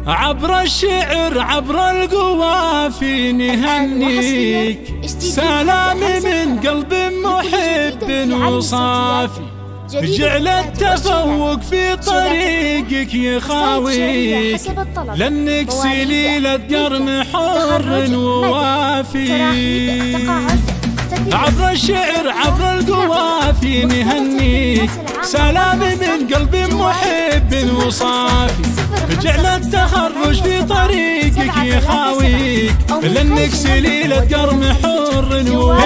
عبر الشعر عبر القوافي نهنيك سلامي من قلب محب وصافي. جعل التفوق في طريقك يخاويك لأنك سليلة قرن حر ووافي. عبر الشعر عبر القوافي نهنيك سلامي من قلب محب وصافي. جعل التخرج في طريقك يخاويك لأنك سليلة قرن حر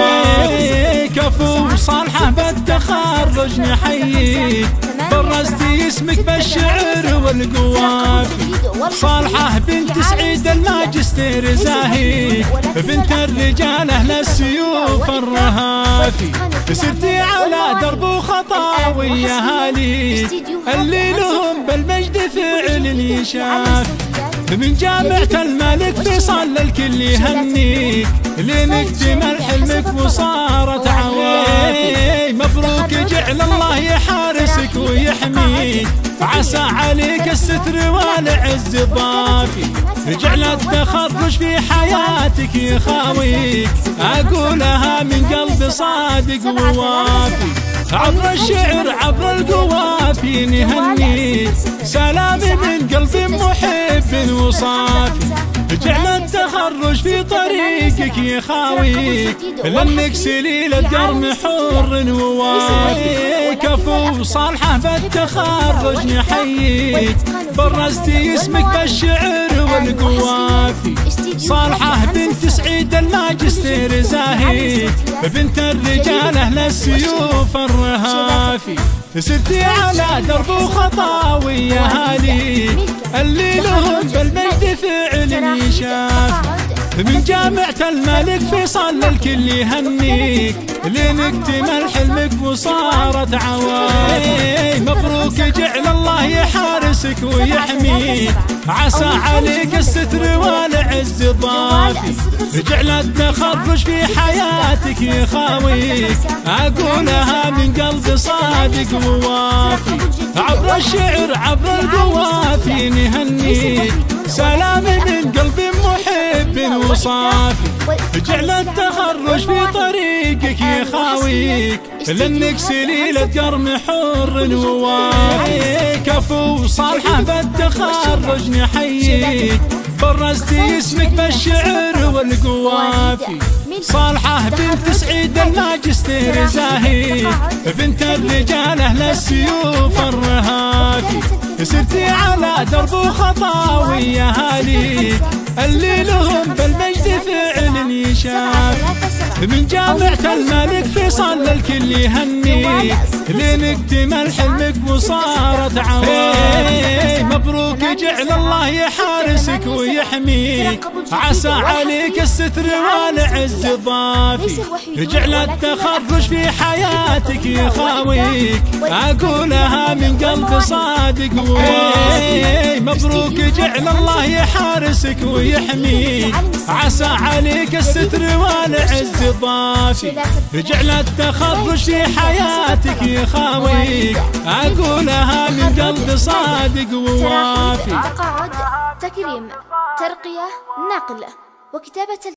ووافي. كفو صالحة بالتخرج نحييك برزتي اسمك بالشعر والقوافي. صالحة بنت سعيد الماجستير زاهيك بنت الرجال أهل السيوف الرهافي. سرتي على درب وخطاوي أهاليك اللي لهم بالمجد فعل يشاف. من جامعة الملك فيصل الكل يهنيك لين اكتمل حلمك وصارت عوافي. مبروك جعل الله يحارسك ويحميك عسى عليك الستر والعز ضافي. جعل التخرج في حياتك يخاويك أقولها من قلب صادق ووافي. عبر الشعر عبر القوافي نهنيك سلامي من قلب محب وصافي. جعل التخرج في طريقك يخاويك لأنك سليلة قرن حر ووافي. كفو صالحة بالتخرج نحييك برزتي اسمك بالشعر والقوافي. صالحة بنت سعيد الماجستير زاهيك بنت الرجال أهل السيوف الرهافي. سرتي على درب وخطاوي أهاليك اللي لهم بالمجد فعل يشاف. من جامعة الملك فيصل الكل يهنيك لين اكتمل حلمك وصارت عوافي. مبروك جعل الله يحارسك ويحميك عسى عليك الستر والعز ضافي. جعل التخرج في حياتك يخاويك أقولها من قلب صادق ووافي. عبر الشعر عبر القوافي نهنيك سلامي من قلب محب وصافي. جعل التخرج في طريقك يخاويك لأنك سليلة قرن حر ووافي. كفو صالحة بالتخرج نحييك برزتي اسمك بالشعر والقوافي. صالحة بنت سعيد الماجستير زاهيك بنت الرجال أهل السيوف الرهافي. سرتي على درب وخطاوي أهاليك اللي لهم بالمجد فعل يشاف. من جامعة الملك فيصل الكل يهنيك لين اكتمل حلمك وصارت عوافي. مبروك جعل الله يحارسك ويحميك عسى عليك الستر والعز ضافي. جعل التخرج في حياتك يخاويك أقولها من قلب صادق ووافي. مبروك جعل الله يحارسك ويحميك عسى عليك الستر والعز ضافي. جعل التخرج في حياتك يخاويك أقولها من قلب صادق ووافي. تقاعد، تكريم، ترقية، نقل وكتابة